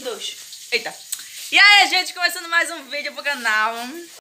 2. Eita. E aí, gente, começando mais um vídeo pro canal.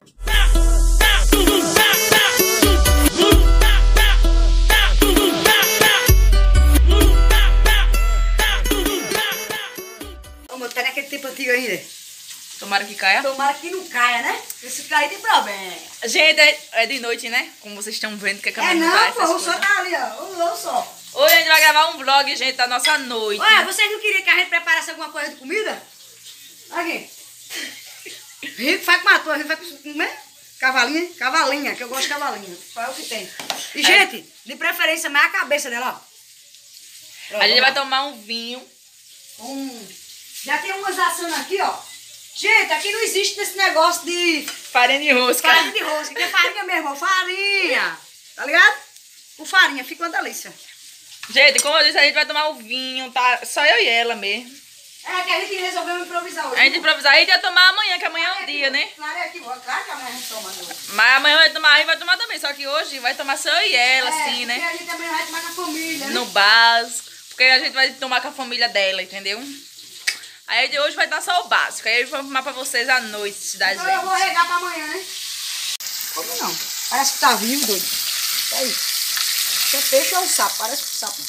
Vamos tá naquele tempo antigo ainda. Tomara que caia. Tomara que não caia, né? Se cair tem problema. Gente, é de noite, né? Como vocês estão vendo que a câmera não, tá pô, o sol tá ali, ó. O sol. Hoje a gente vai gravar um vlog, gente, da nossa noite. Olha, vocês não queriam que a gente preparasse alguma coisa de comida? Aqui. Rico faz com a tua, Rico faz com comer? Cavalinha? Cavalinha, que eu gosto de cavalinha. Qual é o que tem? E, gente, de preferência, mais a cabeça dela, ó. A gente vai tomar um vinho. Já tem umas assanas aqui, ó. Gente, aqui não existe esse negócio de... Farinha de rosca. Farinha de rosca, que é farinha mesmo, ó. Farinha. Tá ligado? Com farinha, fica uma delícia. Gente, como eu disse, a gente vai tomar o vinho, tá? Só eu e ela mesmo. É que a gente resolveu improvisar hoje. A gente improvisar, a gente ia tomar amanhã, que amanhã é um dia, né? Claro, é aqui, claro que amanhã a gente toma. Mas amanhã vai tomar, a gente vai tomar também. Só que hoje vai tomar só eu e ela, assim, né? E a gente também vai tomar com a família, né? No básico. Porque a gente vai tomar com a família dela, entendeu? Aí de hoje vai dar só o básico. Aí eu vou filmar pra vocês à noite da gente. Então eu vou regar pra amanhã, né? Como não? Parece que tá vivo, doido. É aí. Isso é peixe ou sapo? Parece que sapo.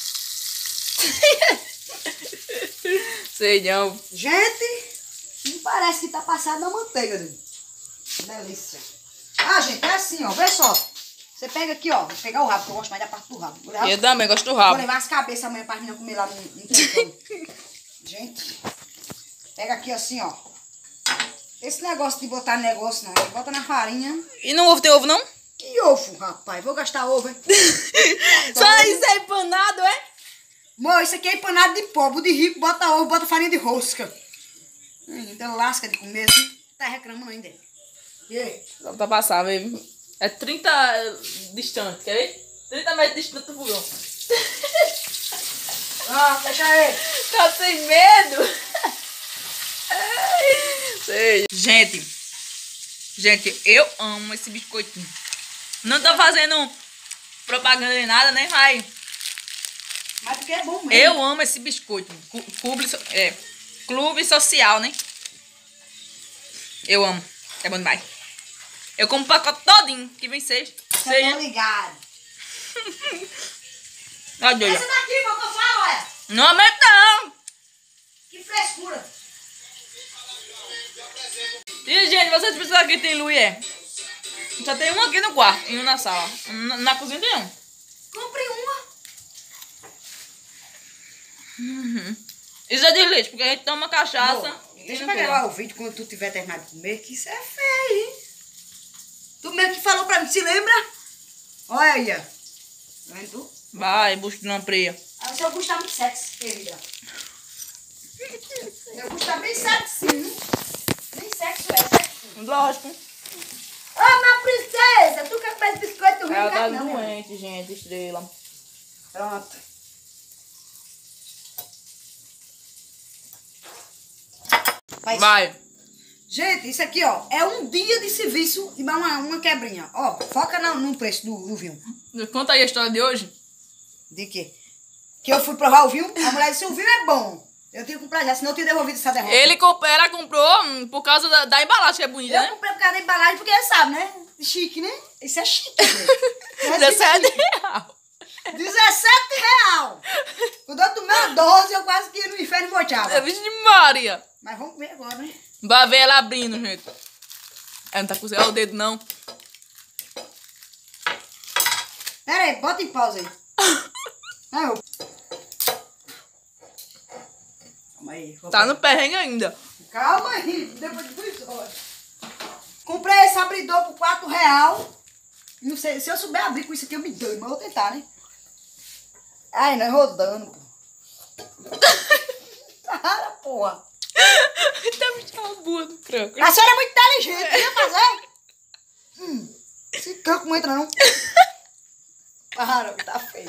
Sei não. Gente, não parece que tá passado na manteiga, doido. Delícia. Ah, gente, é assim, ó. Vê só. Você pega aqui, ó. Vou pegar o rabo, que eu gosto mais da parte do rabo. Eu também gosto do Vou rabo. levar as cabeças amanhã pra menina comer lá no telefone. Gente, pega aqui assim, ó. Esse negócio de botar negócio, não. Bota na farinha. E não tem ovo, não? Que ovo, rapaz? Vou gastar ovo, hein? Só isso é empanado, é? Mô, isso aqui é empanado de pobre, de rico, bota ovo, bota farinha de rosca. Então lasca de comer assim. Tá reclamando ainda. E aí? Só pra passar mesmo. É 30 distante, quer ver? 30 metros distante do fogão. Ah, deixa aí. Tá sem medo? Sei. Gente, eu amo esse biscoitinho. Não tô fazendo propaganda nem nada, né? Mas porque é bom mesmo. Eu amo esse biscoito. Clube social, né? Eu amo. É bom demais. Eu como o pacote todinho, que vem seis. Você tá ligado. Olha, Essa daqui, que eu falo, olha. não aumenta não. Que frescura. E, gente, vocês precisam que tem luz, é? Só tem um aqui no quarto e um na sala. Na cozinha tem um. Compre uma. Isso é de leite, porque a gente toma cachaça. Bom, deixa eu gravar o vídeo quando tu tiver terminado de comer, que isso é feio, hein? Tu mesmo que falou pra mim, se lembra? Olha aí, ó. Tá vendo tu? Vai, busca uma preia. Ah, o seu Augusto tá muito sexy, querida. Meu Augusto tá bem sexy, hein? Nem sexo é, sexy. Lógico. Ô, minha princesa, tu quer comer esse biscoito do Rio? Ela tá Não, doente, gente, estrela. Pronto. Vai. Gente, isso aqui, ó, é um dia de serviço e uma quebrinha. Ó, foca no preço do vinho. Conta aí a história de hoje. De quê? Que eu fui provar o vinho, a mulher disse, o vinho é bom. Eu tinha que comprar já, senão eu tinha devolvido essa derrota. Ela comprou por causa da embalagem, que é bonita, Eu né? comprei por causa da embalagem, porque sabe, né? Chique, né? Isso é chique, gente. 17 real. 17 real. Quando eu tomei uma 12, eu quase que ia no inferno e voltava. Vixe de Maria. Mas vamos ver agora, né? Vai ver ela abrindo, gente. Ela não tá cozinhando o dedo, não. Pera aí, bota em pausa aí. Não. Calma aí. Tá no perrengue ainda. Calma aí, depois de 2 horas. Comprei esse abridor por 4 real. Não sei, se eu souber abrir com isso aqui eu me dou, mas eu vou tentar, né? Ai, não é rodando, pô. Para, porra. Tá me chamando burro do tranco. A senhora é muito inteligente, não ia fazer? Esse canco não entra, não. Para, tá feio.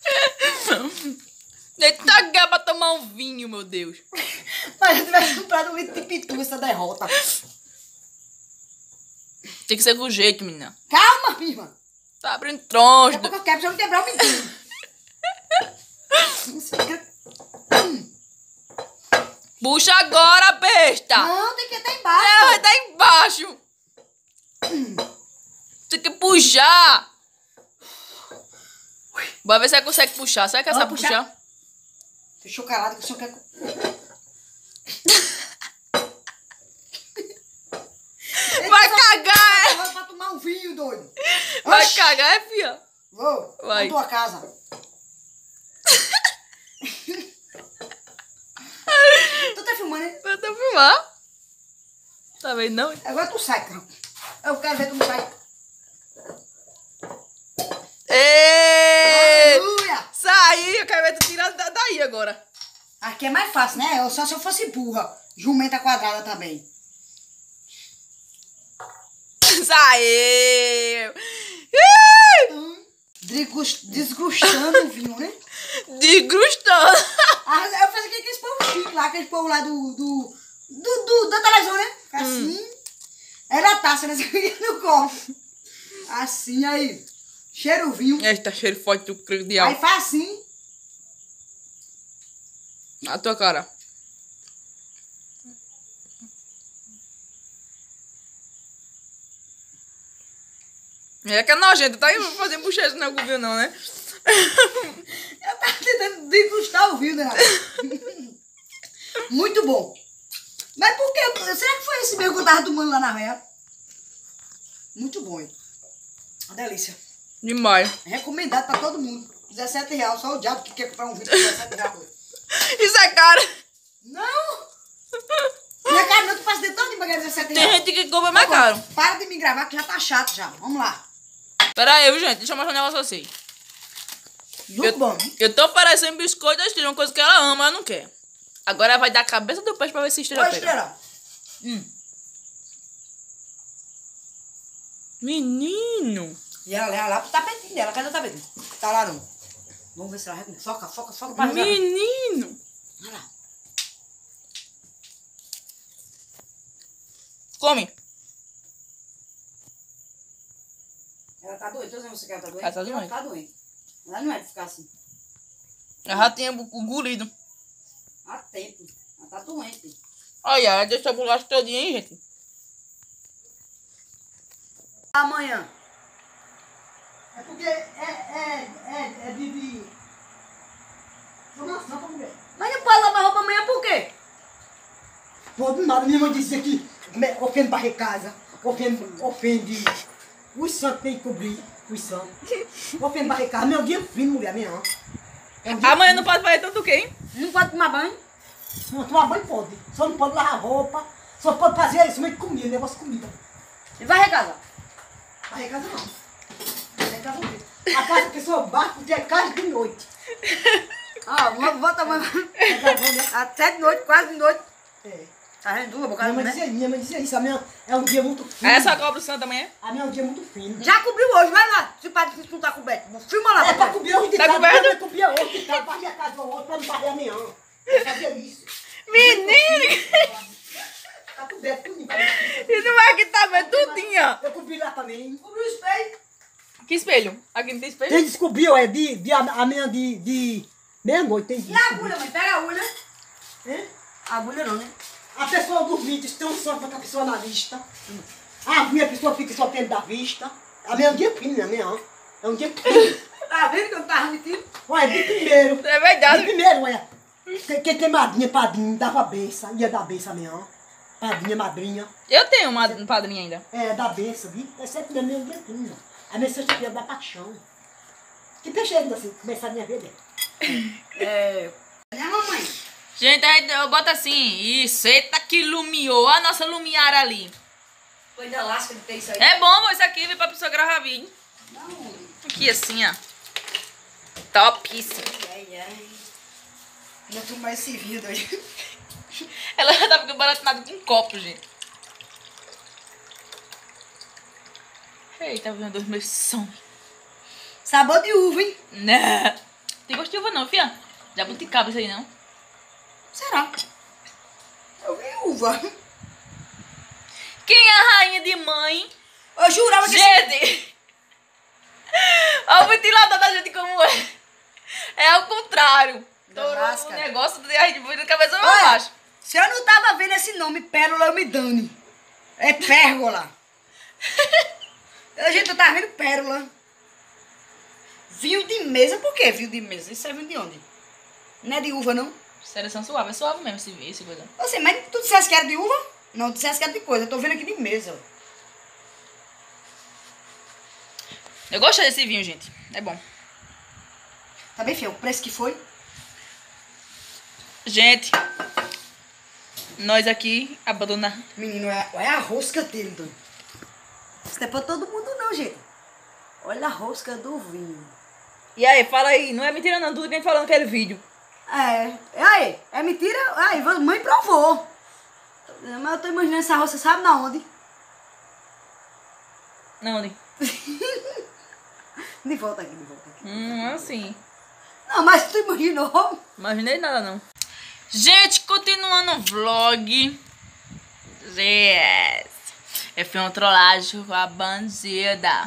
Eita, gaba pra tomar um vinho, meu Deus. Mas eu tivesse comprado um litro de pitu, essa derrota. Tem que ser com jeito, menina. Calma, minha irmã. Tá abrindo troncho. Daqui a pouco eu quebro pra não quebrar o menino. Puxa agora, besta. Não, tem que estar embaixo. É, vai estar embaixo. Tem que puxar. Bora ver se você consegue puxar. Será que essa Vamos puxar? Fechou calado que o senhor quer... Vai cagar, Vai pra tomar um vinho, doido. Vai Oxi. cagar, filha. Vou. Vai. Na tua casa. Tu tá filmando, hein? Eu tô filmando. Tá vendo, não? Agora tu sai, cara. Eu quero ver tu não sai. Êêêê! Aleluia! Saí, eu quero ver tu tirar daí agora. Aqui é mais fácil, né? Só se eu fosse burra. Jumenta quadrada também. Saiu! Desgostando o vinho, né? Desgrustando. Eu faço aqueles povos chiques lá, aqueles povos lá da televisão, né? Assim. Era a taça, né? Você ia no copo. Assim, aí. Cheira o vinho. Eita, cheiro forte do credial. Aí faz assim. Na tua cara. É que é nojento, tá aí fazendo bochecha não é com vinho não, né? Eu tava tentando degustar o vinho, né? Muito bom. Mas por quê? Será que foi esse mesmo que eu tava tomando lá na véia? Muito bom, hein? Uma delícia. Demais. Recomendado pra todo mundo. R$17. Só o diabo que quer comprar um vinho por R$17. Isso é caro. Não! Não é caro não, tu passa de tanto em pagar R$17. Tem gente que compra mais caro. Para de me gravar que já tá chato já. Vamos lá. Pera aí, gente, deixa eu mostrar um negócio assim. Muito bom. Eu tô parecendo biscoito da Estrela, uma coisa que ela ama, ela não quer. Agora ela vai dar a cabeça do peixe pra ver se a Estrela Oi, pega. Estrela. Menino. E ela leva lá pro tapetinho dela. Cadê o tapetinho? Tá lá não. Vamos ver se ela recomenda. Foca pra resolver. Menino. Olha lá. Come. Ela tá doente. Tô dizendo você que ela tá doente. Ela tá doente. Ela tá doente. Ela não é de ficar assim. Ela já tinha engolido. Há tempo. Ela tá doente. Olha, ela deixou a bolacha todinha aí, gente. Amanhã. É porque é de... Formação pra mulher. Mas não pode lavar roupa amanhã por quê? Pode nada. Minha mãe disse que ofende barrer casa. Ofende... Os santos tem que cobrir. Os santos. Ofende barrer casa. Meu dia fino, mulher, minha. Amanhã não pode fazer tanto o quê, hein? Não pode tomar banho? Não, tomar banho pode. Só não pode lavar roupa. Só pode fazer isso, meio de comida, negócio de comida. E varrer casa? Varrer casa não. Varrer casa não. A casa que só bate porque é casa de noite. Ah, vou tomar até de noite, quase de noite. É. Tá vendo? Minha mãe dizia isso. A minha é um dia muito fino. Aí essa cobra santa amanhã? A minha é um dia muito fino. Já cobriu hoje, vai lá. Se o padre não tá coberto. Filma lá. É pra cobrir hoje de Tá tarde. coberto? Pra cobrir hoje de tarde. Varrer a casa do outro pra não varrer amanhã. Eu fazia isso. Menino! Tá coberto tudo. E não é que tá vendo tudinho, ó. Eu cobri lá também. Cobri o espelho. Que espelho? Aqui não tem espelho? Quem descobriu é a minha de meia-noite. Tem E a agulha, mãe? Pega a agulha. É? A agulha não, né? A pessoa dormir, tem um sonho pra a pessoa na vista. A minha pessoa fica só dentro da vista. A minha é um dia fino, né? Minha, é um dia fino. Tá vendo que eu não tava mentindo? Olha, de primeiro. É verdade. De primeiro, olha. Quem tem madrinha, padrinho, dava benção. Ia dar benção mesmo. Padrinha, madrinha. Eu tenho uma padrinha ainda. É, dá benção, viu? É sempre mesmo um dia fino. A minha sexta-feira da paixão. Que peixe é esse assim? Começar a minha vida. Né, mamãe? Gente, aí eu boto assim, isso, eita que iluminou a nossa lumiar ali. Foi da lasca de ter isso aí. É bom, amor, isso aqui vem pra pessoa gravar vídeo. Não. Aqui assim, ó. Topíssimo. Ai. Vou tomar esse vidro aí. Ela já tá ficando baratinada com um copo, gente. Eita, vendo os meus sons. Sabor de uva, hein? Não. Tem gosto de uva não, fia. Já buticaba isso aí, não. Será? Eu vi uva. Quem é a rainha de mãe? Eu jurava que Gente! Olha o ventilador da gente como é. É ao contrário. Da Torou lasca. o negócio e a gente põe a cabeça pra Olha. baixo. Se eu não tava vendo esse nome, Pérola, eu me dane. É Pérgola. Gente, eu tava vendo Pérola. Vinho de mesa, por que vinho de mesa? Isso é vinho de onde? Não é de uva, não? Seleção suave, é suave mesmo esse coisa. Você, mas tu disseste que era de uva? Não, tu disseste que era de coisa. Eu tô vendo aqui de mesa. Eu gosto desse vinho, gente. É bom. Tá bem, filho? O preço que foi? Gente, nós aqui abandonamos. Menino, olha a rosca dele, doido. Isso não é pra todo mundo, não, gente. Olha a rosca do vinho. E aí, fala aí. Não é mentira não, tudo que a gente falou naquele vídeo. Aí, é mentira? Aí, mãe provou. Mas eu tô imaginando essa rosca, sabe na onde? Não, onde? De volta aqui. Assim. Não, mas tu imaginou? Imaginei nada, não. Gente, continuando o vlog. Yes. Eu fiz uma trollagem com a bandida.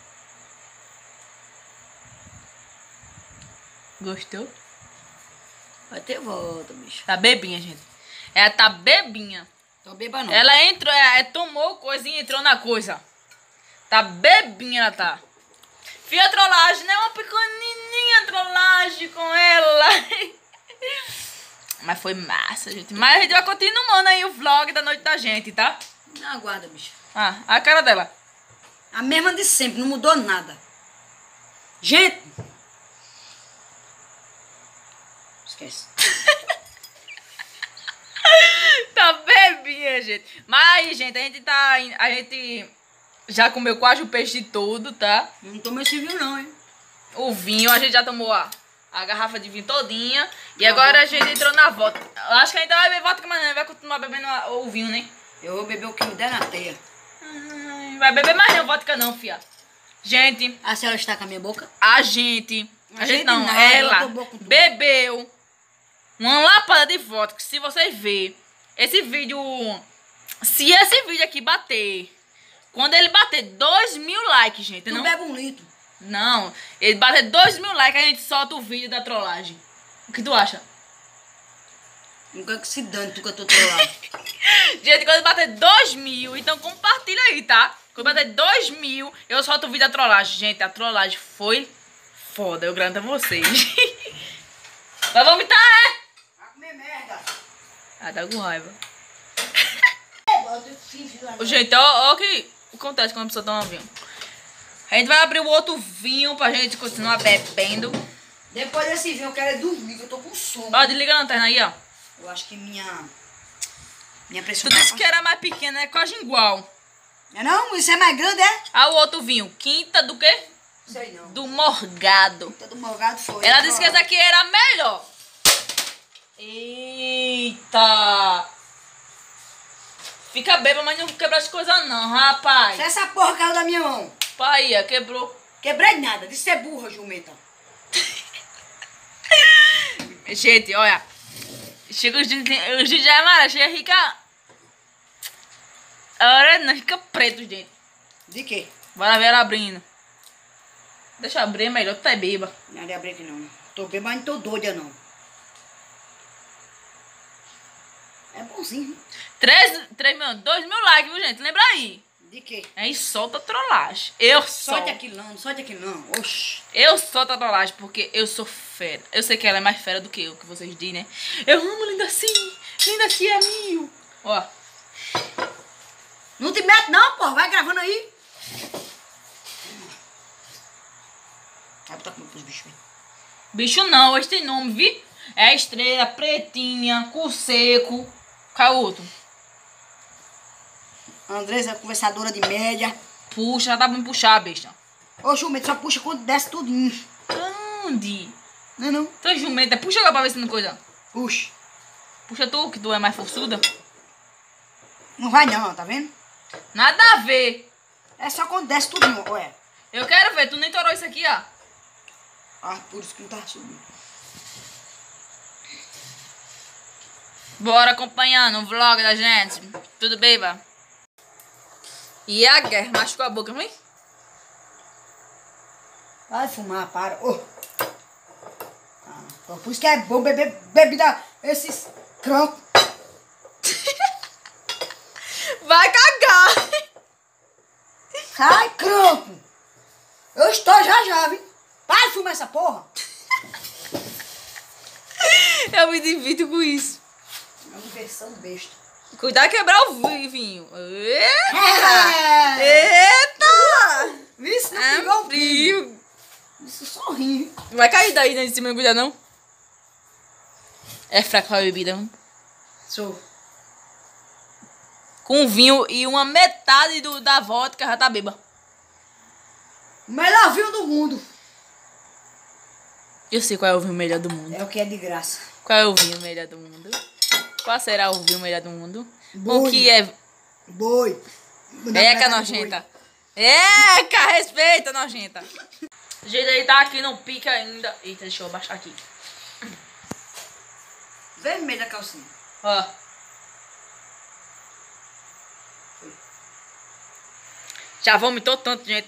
Gostou? Vai ter volta, bicho. Tá bebinha, gente. Ela tá bebinha. Tô beba não. Ela entrou, tomou coisinha e entrou na coisa. Tá bebinha, ela tá. Fiz a trollagem, né? Uma pequenininha trollagem com ela. Mas foi massa, gente. Mas a gente vai continuando aí o vlog da noite da gente, tá? Não aguarda, bicho. Ah, a cara dela. A mesma de sempre, não mudou nada. Gente! Esquece. Tá bebinha, gente. Mas, gente, a gente já comeu quase o peixe todo, tá? Não tomei esse vinho não, hein? O vinho, a gente já tomou a garrafa de vinho todinha. E agora a gente entrou na vodka. Eu acho que a gente vai beber vodka, mas não vai continuar bebendo o vinho, né? Eu vou beber o que me der na teia. Vai beber mais não vodka não, fia. Gente, A senhora está com a minha boca? a gente não, não, ela eu tô boa com tudo. bebeu uma lapada de vodka. Se vocês verem esse vídeo, se esse vídeo aqui bater, quando ele bater 2.000 likes, gente, Tu não... bebe 1 litro. Não, ele bater 2.000 likes, a gente solta o vídeo da trollagem. O que tu acha? Não quero que se dane, tu que eu tô trollado. Gente, quando bater 2.000, então compartilha aí, tá? Quando bater 2.000, eu solto o vídeo da trollagem. Gente, a trollagem foi foda, eu garanto a vocês. Vai vomitar, é? Vai comer merda. Ah, tá com raiva. Gente, Gente, ó o que acontece quando a pessoa toma vinho. A gente vai abrir o outro vinho pra gente continuar bebendo. depois desse vinho eu quero é dormir, que eu tô com sono. Ó, desliga a lanterna aí, ó. Eu acho que minha pressão Tu disse que era mais pequena, é quase igual. Não, isso é mais grande, é? Ah, o outro vinho. Quinta do quê? Sei não. Do Morgado. Todo morgado foi. Ela disse que essa aqui era melhor. Eita. Fica bêbado, mas não quebra as coisas não, rapaz. Se essa porra caiu da minha mão. Pai, quebrou. Quebrei nada, disse é burra, jumenta. Gente, olha. Chega os de já é amarelo, chega rica. Agora não fica preto, gente. De quê? Bora ver ela abrindo. Deixa eu abrir, é melhor, tu é beba. Não é de abrir aqui não. Tô bem, mas não tô doida não. É bonzinho. 2.000 likes, viu, gente? Lembra aí. De quê? Aí solta a trollagem. Eu Sorte solto. aqui não, sorte aqui não. Oxi. Eu solto a trollagem porque eu sou fera. Eu sei que ela é mais fera do que eu, que vocês dizem, né? Eu amo Linda assim. Linda assim é mil. Ó. Não te mete não, porra. Vai gravando aí. Vai botar comida pros bichos. Bicho não, hoje tem nome, vi? É a estrela, pretinha, cu seco. Qual é o outro? Andresa, conversadora de média. Puxa, já tá bom puxar, besta. Ô, jumento, só puxa quando desce tudinho. Onde? Não é não? Tu é jumenta, puxa agora pra ver se não coisa. Puxa. Puxa tu, que tu é mais forçuda. Não vai não, tá vendo? Nada a ver. É só quando desce tudinho, olha. Eu quero ver, tu nem torou isso aqui, ó. Ah, por isso que não tá subindo. Bora acompanhando o vlog da gente. Tudo bem, vá? E a guerra machucou a boca, não é? Vai fumar, para. Oh. Ah, por isso que é bom beber bebida, esses crancos. Vai cagar. Sai, crampo. Eu estou já, viu? Para de fumar essa porra. Eu me divido com isso. É uma versão besta. Cuidado de quebrar o vinho. É. Eita! Isso não É pegou o frio. Isso sorrindo. Vai cair daí, né? Em cima, não cuida não. É fraca a bebida, não? Sou. Com vinho e uma metade da vodka já tá bêbada. O melhor vinho do mundo. Eu sei qual é o vinho melhor do mundo. É o que é de graça. Qual é o vinho melhor do mundo? Qual será o vinho melhor do mundo? Boi. O que é... Boi. Eca, nojenta. Eca, respeita, nojenta. O jeito aí tá aqui no pique ainda. Eita, deixa eu baixar aqui. Vermelha a calcinha. Ó. Já vomitou tanto, gente.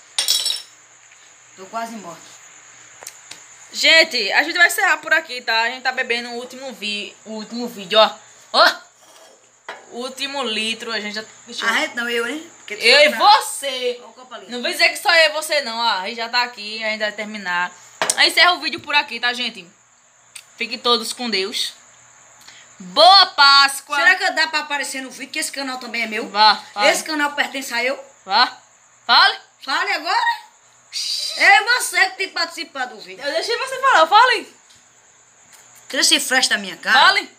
Tô quase morta. Gente, a gente vai encerrar por aqui, tá? A gente tá bebendo o último vídeo, ó. Ó. O último litro, a gente já... A gente não, eu, né? Porque tu Eu e tá- você. Olha o copo ali. Não vem dizer que só eu e você não, ó. A gente já tá aqui, a gente vai terminar. Aí encerra o vídeo por aqui, tá, gente? Fiquem todos com Deus. Boa Páscoa. Será que dá pra aparecer no vídeo que esse canal também é meu? Vá, fale. Esse canal pertence a eu? Vá. Fale. Fale agora. É você que tem que participar do vídeo. Eu deixei você falar, fale. Tira esse flash da minha cara. Fale.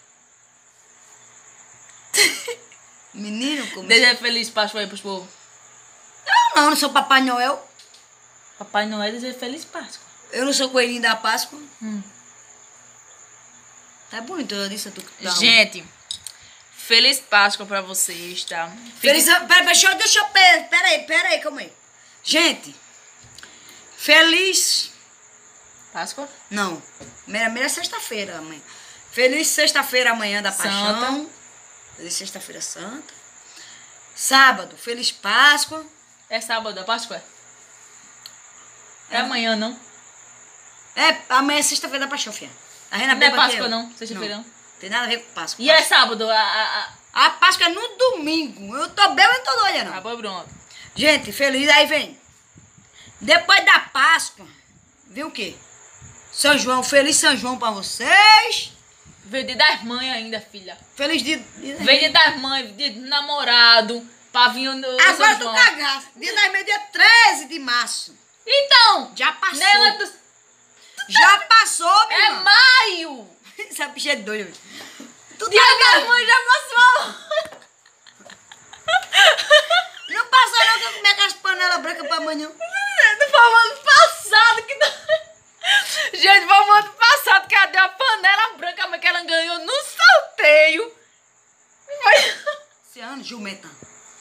Menino, como... Deseja feliz Páscoa aí pros povos. Eu não sou Papai Noel. Papai Noel deseja feliz Páscoa. Eu não sou coelhinho da Páscoa. Tá bonito, eu disse a tu que tá. Gente, feliz Páscoa pra vocês, tá? Feliz... Deixa eu... Pera aí, calma aí. Gente, feliz... Páscoa? Não, primeira sexta-feira amanhã. Feliz sexta-feira amanhã da Paixão. Santa. Feliz sexta-feira santa. Sábado, feliz Páscoa. É sábado a Páscoa? É amanhã, não? É, amanhã é sexta-feira da Paixão, filha. A Rena Não é beba aqui, Páscoa, ó. não? Sexta-feira, não? Tem nada a ver com Páscoa. E é sábado A Páscoa é no domingo. Eu tô bem, eu não tô doida, não. Ah, bom, pronto. Gente, feliz, aí vem. Depois da Páscoa, viu o quê? São João, feliz São João pra vocês. Veio dia das mães ainda, filha. Feliz dia... Veio dia das mães, dia do namorado, pra vir no Agora São tu João. cagaste. Dia das mães, dia 13 de março. Então, Já passou. nela do... Já passou, minha é irmã. maio. Essa bicha é doida. Tu Dia tá das ligado? mães já passou. Não passou não que eu comi aquelas panelas brancas pra amanhã. Foi o ano passado que... Gente, foi o ano passado que ela deu a panela branca, mas que ela ganhou no sorteio. Esse ano, jumenta.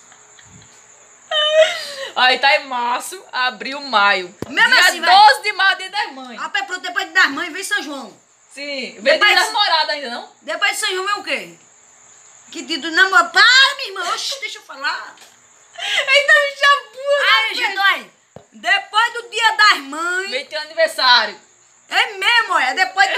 Aí tá em março, abril, maio. Mesmo dia assim, vai. 12 de maio, dia das mães. Ah, pronto, depois das mães vem São João. Sim, veio Depois- dia das namoradas ainda, não? Depois de São João vem o quê? Que dia do namoro. Para, minha irmã. Oxi, deixa eu falar. Então já burra. Aí, gente, olha. Depois do dia das mães. Veio teu aniversário. É mesmo, olha. Depois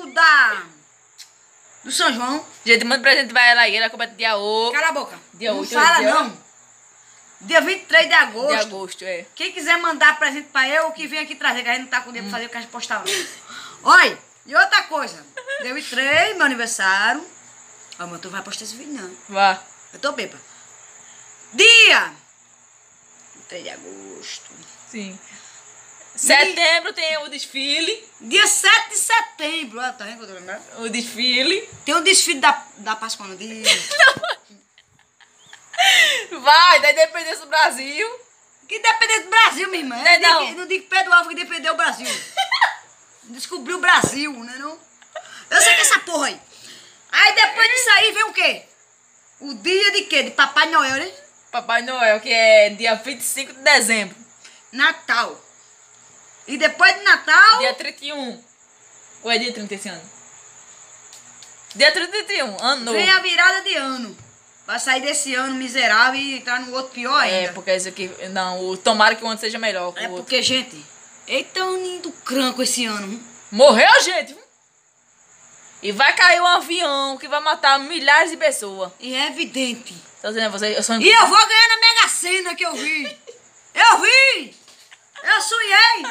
do São João. Gente, manda presente pra ela aí, ela completa dia 8 Cala a boca. Dia não 8, fala, dia- não. Dia 23 de agosto. de agosto, é. Quem quiser mandar presente pra eu, que vem aqui trazer, que a gente não tá com dinheiro pra fazer o que a gente postar. Olha, e outra coisa. Dia 23, meu aniversário. Ó, mas tu vai postar esse vídeo, não. Vá. Eu tô bêbada. Dia 3 de agosto. Sim. Setembro tem o desfile. Dia 7 de setembro. Ah, tá vendo que eu tô lembrando? O desfile. Tem um desfile da Páscoa no dia. Vai, da independência do Brasil. Que depender do Brasil, minha irmã. Não. Não digo Pedro Álvares que defendeu o Brasil. Descobriu o Brasil, né não? Eu sei que essa porra aí. Aí depois disso aí vem o quê? O dia de quê? De Papai Noel, né? Papai Noel, que é dia 25 de dezembro. Natal. E depois de Natal... Dia 31. Ou é dia 30 esse ano? Dia 31, ano novo. Vem a virada de ano. Vai sair desse ano miserável e entrar no outro pior ainda. É, porque isso aqui... Não, tomara que o ano seja melhor que É o outro. porque, gente, eita, um lindo cranco esse ano. Morreu, gente! E vai cair um avião que vai matar milhares de pessoas. E é evidente. Tô dizendo a você, eu sou... E eu vou ganhar na Mega Sena que eu vi. Eu vi! Eu sonhei!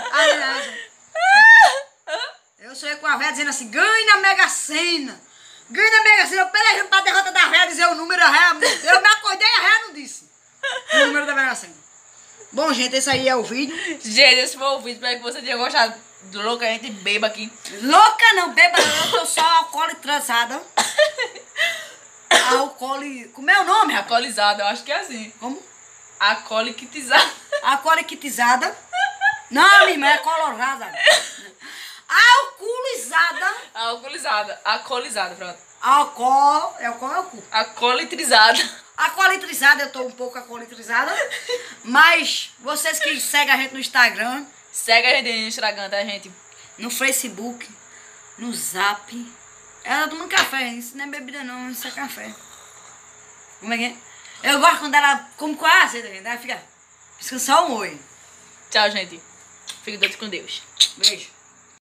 Eu sonhei com a véia dizendo assim, ganhe na Mega Sena. Ganhe na Mega Sena. Eu pelejando pra derrota da véia dizer o número, a véia. Eu me acordei e a véia não disse. O número da Mega Sena. Bom, gente, esse aí é o vídeo. Gente, esse foi o vídeo. Espero que você tenha gostado. Louca, a gente beba aqui. Louca não, beba não, eu tô só alcoolizada. Como é o nome, rapaz? Alcoolizada, eu acho que é assim. Como? Alcoolizada. Alcoolizada. Não, minha irmã, é colorada. Alcoolizada. Alcoolizada, pronto. Álcool é o cu. Alcoolitrizada. Alcoolizada, eu tô um pouco alcoolizada. Mas vocês que seguem a gente no Instagram, Segue a gente no Instagram, tá, gente? no Facebook, no Zap. Ela toma café, isso não é bebida não, isso é café. Como é que é? Eu gosto quando ela come quase, ela fica piscando só um oi. Tchau, gente. Fiquem todos com Deus. Beijo.